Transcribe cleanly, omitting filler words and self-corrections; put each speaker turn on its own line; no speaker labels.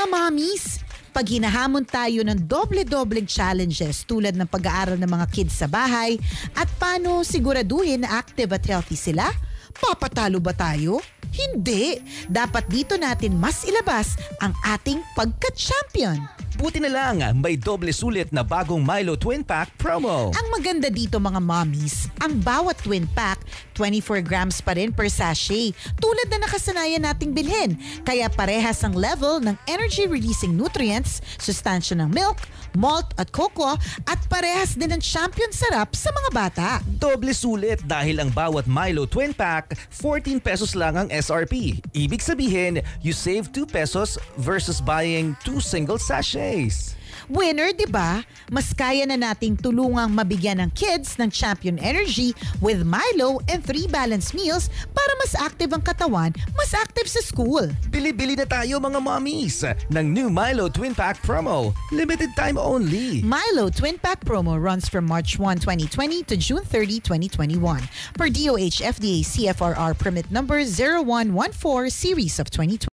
Mga mommies, pag hinahamon tayo ng doble-dobleng challenges tulad ng pag-aaral ng mga kids sa bahay at paano siguraduhin na active at healthy sila, papatalo ba tayo? Hindi. Dapat dito natin mas ilabas ang ating pagka-champion.
Buti na lang, may doble sulit na bagong Milo Twin Pack promo.
Ang maganda dito mga mommies, ang bawat twin pack, 24 grams pa rin per sachet, tulad na nakasanayan nating bilhin. Kaya parehas ang level ng energy-releasing nutrients, sustansya ng milk, malt at cocoa, at parehas din ang champion sarap sa mga bata.
Doble sulit dahil ang bawat Milo Twin Pack, 14 pesos lang ang SRP. Ibig sabihin, you save 2 pesos versus buying 2 single sachets.
Winner, di ba? Mas kaya na nating tulungang mabigyan ng kids ng champion energy with Milo and 3 balanced meals para mas active ang katawan, mas active sa school.
Bili-bili na tayo mga mommies ng new Milo Twin Pack promo. Limited time only.
Milo Twin Pack promo runs from March 1, 2020 to June 30, 2021. Per DOH FDA CFRR permit number 0114 series of 2020.